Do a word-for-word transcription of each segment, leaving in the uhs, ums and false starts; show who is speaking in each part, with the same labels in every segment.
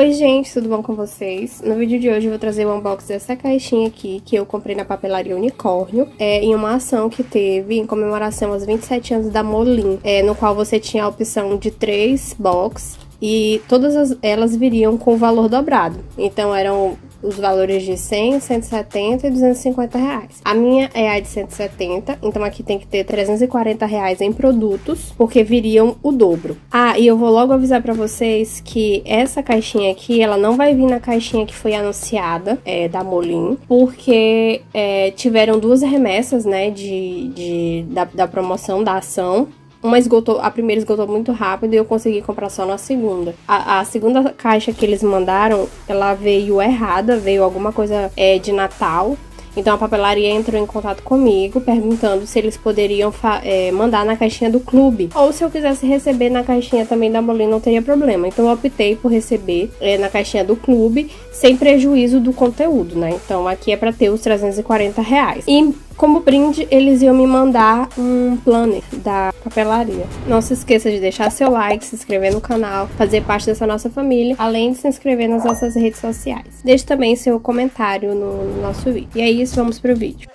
Speaker 1: Oi gente, tudo bom com vocês? No vídeo de hoje eu vou trazer o unboxing dessa caixinha aqui, que eu comprei na papelaria Unicórnio, é, em uma ação que teve em comemoração aos vinte e sete anos da Molin, é, no qual você tinha a opção de três box e todas as, elas viriam com o valor dobrado. Então eram os valores de cem, cento e setenta e duzentos e cinquenta reais. A minha é a de cento e setenta, então aqui tem que ter trezentos e quarenta reais em produtos, porque viriam o dobro. Ah, e eu vou logo avisar pra vocês que essa caixinha aqui, ela não vai vir na caixinha que foi anunciada, é, da Molin, porque é, tiveram duas remessas, né, de, de, da, da promoção, da ação. Uma esgotou, a primeira esgotou muito rápido e eu consegui comprar só na segunda. A, a segunda caixa que eles mandaram, ela veio errada, veio alguma coisa é, de Natal. Então a papelaria entrou em contato comigo, perguntando se eles poderiam é, mandar na caixinha do clube. Ou se eu quisesse receber na caixinha também da Molin, não teria problema. Então eu optei por receber é, na caixinha do clube, sem prejuízo do conteúdo, né? Então aqui é pra ter os trezentos e quarenta reais. E como brinde, eles iam me mandar um planner da papelaria. Não se esqueça de deixar seu like, se inscrever no canal, fazer parte dessa nossa família, além de se inscrever nas nossas redes sociais. Deixe também seu comentário no nosso vídeo. E é isso, vamos pro vídeo.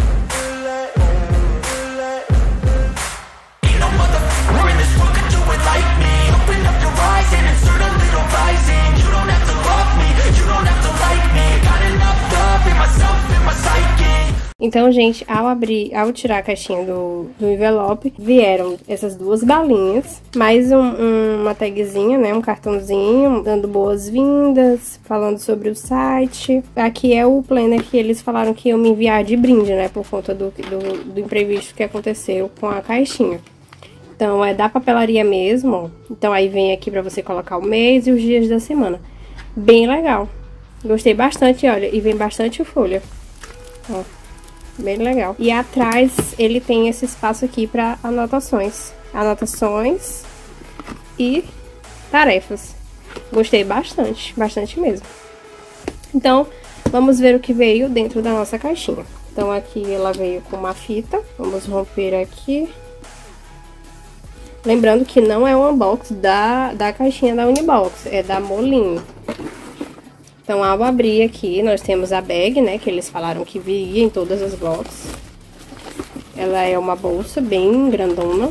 Speaker 1: Então, gente, ao abrir, ao tirar a caixinha do, do envelope, vieram essas duas balinhas, mais um, um, uma tagzinha, né, um cartãozinho, dando boas-vindas, falando sobre o site. Aqui é o planner que eles falaram que iam me enviar de brinde, né, por conta do, do, do imprevisto que aconteceu com a caixinha. Então, é da papelaria mesmo, ó. Então, aí vem aqui pra você colocar o mês e os dias da semana. Bem legal. Gostei bastante, olha, e vem bastante folha, ó. Bem legal. E atrás ele tem esse espaço aqui para anotações. Anotações e tarefas. Gostei bastante, bastante mesmo. Então, vamos ver o que veio dentro da nossa caixinha. Então, aqui ela veio com uma fita. Vamos romper aqui. Lembrando que não é um unboxing da, da caixinha da Unibox, é da Molin. Então, ao abrir aqui, nós temos a bag, né, que eles falaram que viria em todas as boxes. Ela é uma bolsa bem grandona,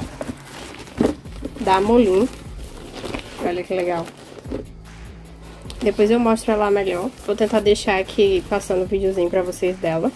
Speaker 1: da Molin. Olha que legal. Depois eu mostro ela melhor. Vou tentar deixar aqui passando o videozinho pra vocês dela.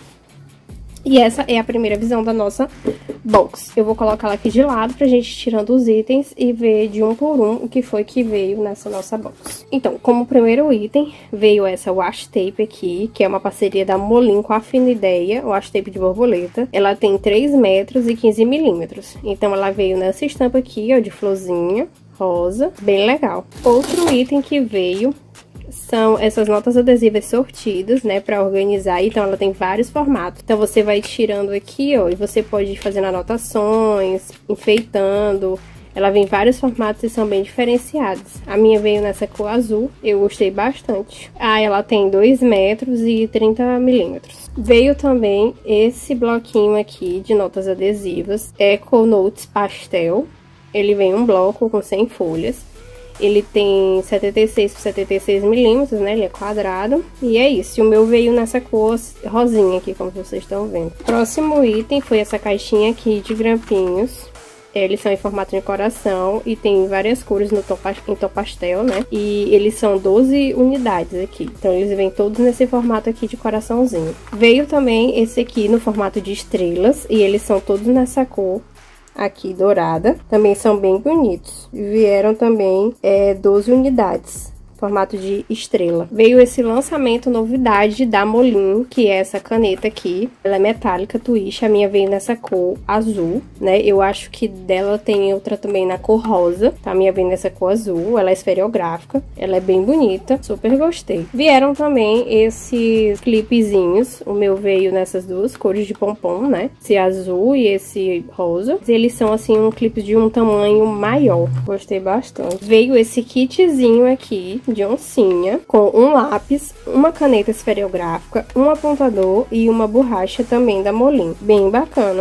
Speaker 1: E essa é a primeira visão da nossa box. Eu vou colocar ela aqui de lado pra gente ir tirando os itens e ver de um por um o que foi que veio nessa nossa box. Então, como primeiro item, veio essa washi tape aqui, que é uma parceria da Molin com a Fina Ideia, washi tape de borboleta. Ela tem três metros e quinze milímetros. Então, ela veio nessa estampa aqui, ó, de florzinha rosa, bem legal. Outro item que veio são essas notas adesivas sortidas, né, pra organizar. Então, ela tem vários formatos. Então, você vai tirando aqui, ó, e você pode ir fazendo anotações, enfeitando. Ela vem em vários formatos e são bem diferenciados. A minha veio nessa cor azul, eu gostei bastante. Ah, ela tem dois metros e trinta milímetros. Veio também esse bloquinho aqui de notas adesivas, Eco Notes Pastel. Ele vem um bloco com cem folhas. Ele tem setenta e seis por setenta e seis milímetros, né? Ele é quadrado. E é isso. E o meu veio nessa cor rosinha aqui, como vocês estão vendo. Próximo item foi essa caixinha aqui de grampinhos. Eles são em formato de coração e tem várias cores no tom, em tom pastel, né? E eles são doze unidades aqui. Então, eles vêm todos nesse formato aqui de coraçãozinho. Veio também esse aqui no formato de estrelas e eles são todos nessa cor aqui dourada, também são bem bonitos. Vieram também é, doze unidades, formato de estrela. Veio esse lançamento novidade da Molin, que é essa caneta aqui. Ela é metálica, twist. A minha veio nessa cor azul, né? Eu acho que dela tem outra também na cor rosa. Tá? A minha veio nessa cor azul. Ela é esferográfica. Ela é bem bonita. Super gostei. Vieram também esses clipezinhos. O meu veio nessas duas cores de pompom, né? Esse azul e esse rosa. Eles são, assim, um clipe de um tamanho maior. Gostei bastante. Veio esse kitzinho aqui de oncinha, com um lápis, uma caneta esferográfica, um apontador e uma borracha também da Molin. Bem bacana.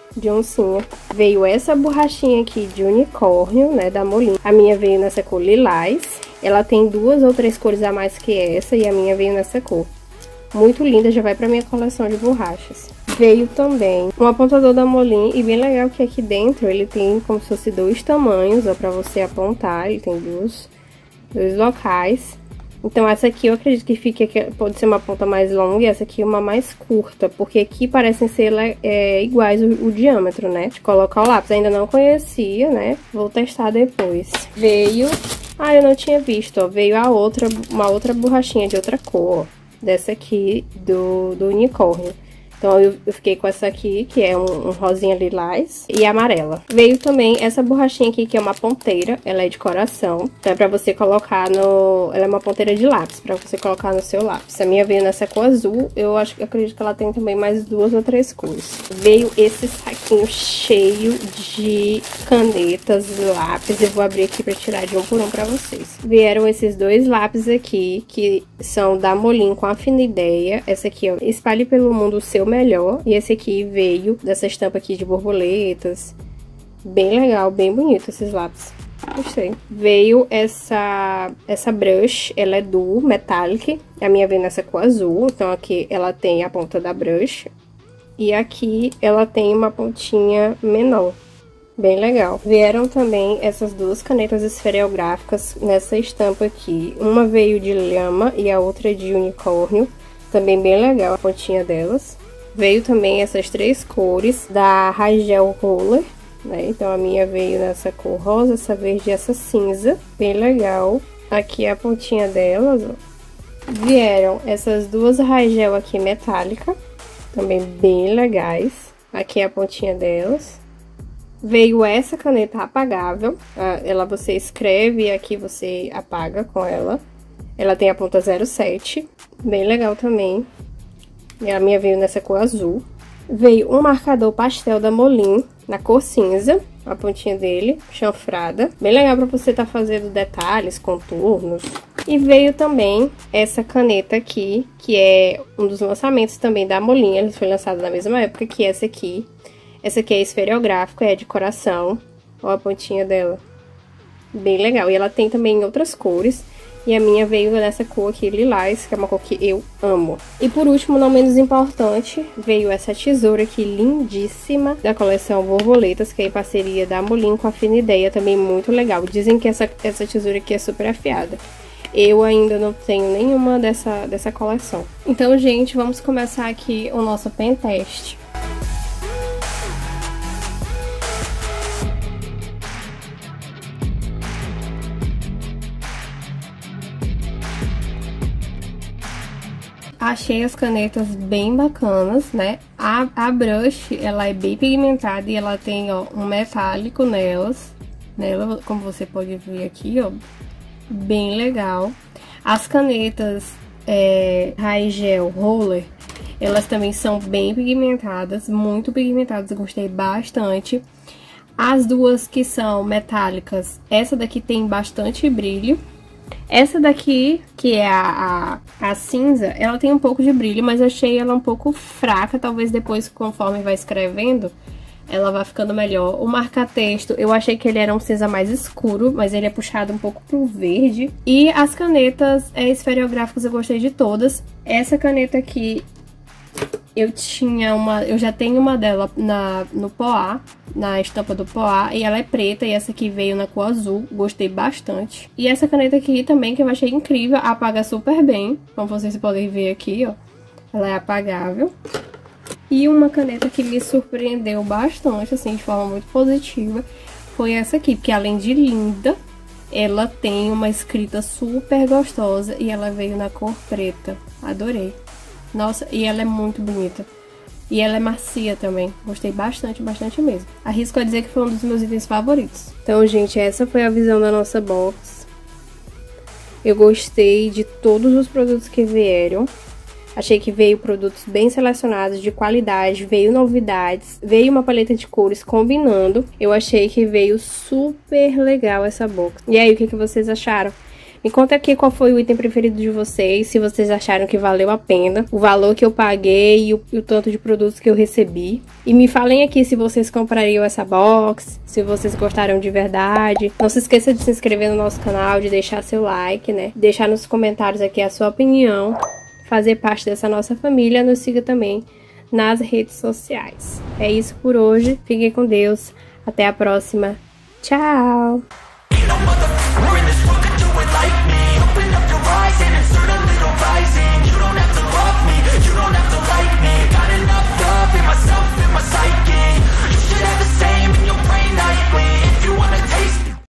Speaker 1: de oncinha. Veio essa borrachinha aqui de unicórnio, né, da Molin. A minha veio nessa cor lilás. Ela tem duas ou três cores a mais que essa e a minha veio nessa cor. Muito linda, já vai pra minha coleção de borrachas. Veio também um apontador da Molin e bem legal que aqui dentro ele tem como se fosse dois tamanhos, ó, pra você apontar. Ele tem dois, dois locais. Então essa aqui eu acredito que fique aqui, pode ser uma ponta mais longa e essa aqui uma mais curta, porque aqui parecem ser é, iguais o, o diâmetro, né, de colocar o lápis. Ainda não conhecia, né, vou testar depois. Veio, ah, eu não tinha visto, ó, veio a outra, uma outra borrachinha de outra cor, ó, dessa aqui do, do unicórnio. Então, eu, eu fiquei com essa aqui, que é um, um rosinha lilás e amarela. Veio também essa borrachinha aqui, que é uma ponteira. Ela é de coração. Então, é pra você colocar no... Ela é uma ponteira de lápis, pra você colocar no seu lápis. A minha veio nessa cor azul. Eu acho que acredito que ela tem também mais duas ou três cores. Veio esse saquinho cheio de canetas, lápis. Eu vou abrir aqui pra tirar de um por um pra vocês. Vieram esses dois lápis aqui, que são da Molin com a Fina Ideia. Essa aqui, ó, Espalhe pelo Mundo o Seu Melhor. E esse aqui veio dessa estampa aqui de borboletas. Bem legal, bem bonito esses lápis. Gostei. Veio essa, essa brush, ela é duo, metallic. A minha veio nessa cor azul, então aqui ela tem a ponta da brush. E aqui ela tem uma pontinha menor. Bem legal. Vieram também essas duas canetas esferográficas nessa estampa aqui. Uma veio de lhama e a outra de unicórnio. Também bem legal a pontinha delas. Veio também essas três cores da Rigel Roller, né? Então a minha veio nessa cor rosa, essa verde e essa cinza. Bem legal. Aqui é a pontinha delas, ó. Vieram essas duas Rigel aqui metálica, também bem legais. Aqui é a pontinha delas. Veio essa caneta apagável. Ela você escreve e aqui você apaga com ela. Ela tem a ponta zero sete, bem legal também. E a minha veio nessa cor azul. Veio um marcador pastel da Molin, na cor cinza, a pontinha dele, chanfrada. Bem legal pra você estar tá fazendo detalhes, contornos. E veio também essa caneta aqui, que é um dos lançamentos também da Molin. Ela foi lançada na mesma época que essa aqui. Essa aqui é esferográfica, é de coração. Olha a pontinha dela. Bem legal. E ela tem também em outras cores. E a minha veio nessa cor aqui, lilás, que é uma cor que eu amo. E por último, não menos importante, veio essa tesoura aqui lindíssima da coleção Borboletas, que é em parceria da Molin com a Fina Ideia, também muito legal. Dizem que essa, essa tesoura aqui é super afiada. Eu ainda não tenho nenhuma dessa, dessa coleção. Então, gente, vamos começar aqui o nosso pen test. Achei as canetas bem bacanas, né? A, a brush, ela é bem pigmentada e ela tem, ó, um metálico nelas. Nela, como você pode ver aqui, ó. Bem legal. As canetas é, Rigel Roller, elas também são bem pigmentadas, muito pigmentadas, eu gostei bastante. As duas que são metálicas, essa daqui tem bastante brilho. Essa daqui, que é a, a, a cinza, ela tem um pouco de brilho, mas achei ela um pouco fraca. Talvez depois, conforme vai escrevendo, ela vai ficando melhor. O marca-texto, eu achei que ele era um cinza mais escuro, mas ele é puxado um pouco pro verde. E as canetas é, esferográficas eu gostei de todas. Essa caneta aqui, eu tinha uma, eu já tenho uma dela na, no Poá, na estampa do Poá, e ela é preta, e essa aqui veio na cor azul, gostei bastante. E essa caneta aqui também, que eu achei incrível, apaga super bem, como vocês podem ver aqui, ó, ela é apagável. E uma caneta que me surpreendeu bastante, assim, de forma muito positiva, foi essa aqui, porque além de linda, ela tem uma escrita super gostosa, e ela veio na cor preta, adorei. Nossa, e ela é muito bonita. E ela é macia também. Gostei bastante, bastante mesmo. Arrisco a dizer que foi um dos meus itens favoritos. Então, gente, essa foi a visão da nossa box. Eu gostei de todos os produtos que vieram. Achei que veio produtos bem selecionados, de qualidade, veio novidades, veio uma paleta de cores combinando. Eu achei que veio super legal essa box. E aí, o que, que vocês acharam? Me conta aqui qual foi o item preferido de vocês, se vocês acharam que valeu a pena, o valor que eu paguei e o, e o tanto de produtos que eu recebi. E me falem aqui se vocês comprariam essa box, se vocês gostaram de verdade. Não se esqueça de se inscrever no nosso canal, de deixar seu like, né? Deixar nos comentários aqui a sua opinião, fazer parte dessa nossa família. Nos siga também nas redes sociais. É isso por hoje. Fiquem com Deus. Até a próxima. Tchau!